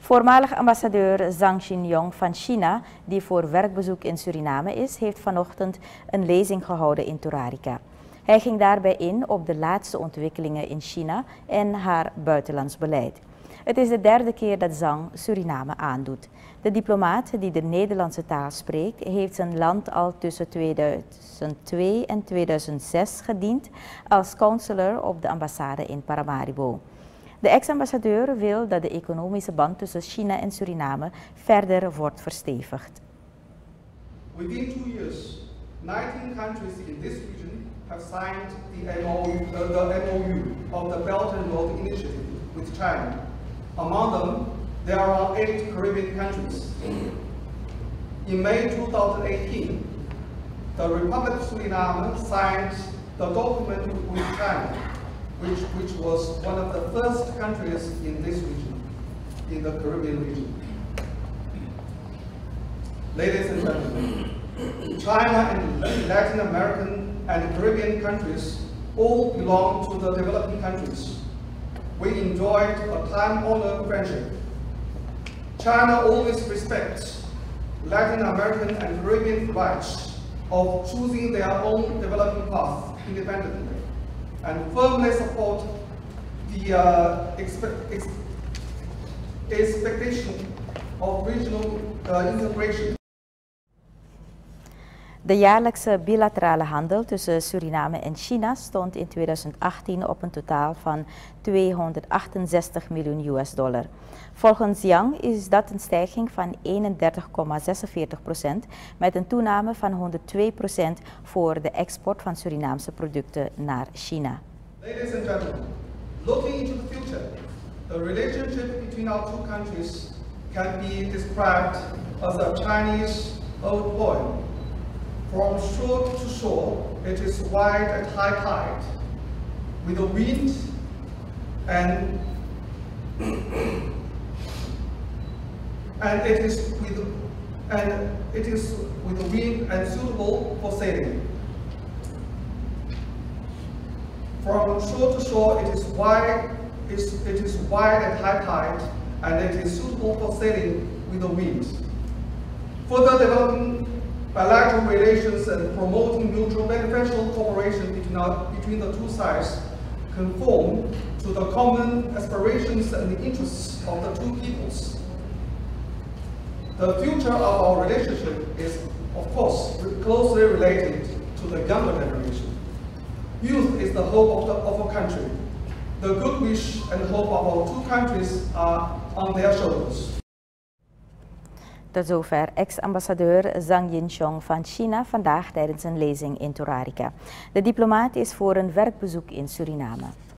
Voormalig ambassadeur Zhang Xinyong van China, die voor werkbezoek in Suriname is, heeft vanochtend een lezing gehouden in Turarica. Hij ging daarbij in op de laatste ontwikkelingen in China en haar buitenlands beleid. Het is de derde keer dat Zhang Suriname aandoet. De diplomaat die de Nederlandse taal spreekt, heeft zijn land al tussen 2002 en 2006 gediend als counselor op de ambassade in Paramaribo. De ex-ambassadeur wil dat de economische band tussen China en Suriname verder wordt verstevigd. Within 2 years, 19 countries in this region have signed the MOU of the Belt and Road Initiative with China. Among them, there are 8 Caribbean countries. In May 2018, the Republic of Suriname signed the document with China, which was one of the first countries in this region, in the Caribbean region. Ladies and gentlemen, China and Latin American and Caribbean countries all belong to the developing countries. We enjoyed a time-honored friendship. China always respects Latin American and Caribbean rights of choosing their own developing path independently, and firmly support the expectation of regional integration. De jaarlijkse bilaterale handel tussen Suriname en China stond in 2018 op een totaal van 268 miljoen US-dollar. Volgens Yang is dat een stijging van 31,46% met een toename van 102% voor de export van Surinaamse producten naar China. Ladies and gentlemen, looking into the future, the relationship between our two countries can be described as a Chinese old boy. From shore to shore, it is wide at high tide, with the wind and it is with the wind and suitable for sailing. From shore to shore, it is wide at high tide, and it is suitable for sailing with the wind. Further developing bilateral relations and promoting mutual beneficial cooperation between the two sides conform to the common aspirations and interests of the two peoples. The future of our relationship is, of course, closely related to the younger generation. Youth is the hope of a country. The good wish and hope of our two countries are on their shoulders. Tot zover ex-ambassadeur Zhang Xinyong van China vandaag tijdens een lezing in Turarica. De diplomaat is voor een werkbezoek in Suriname.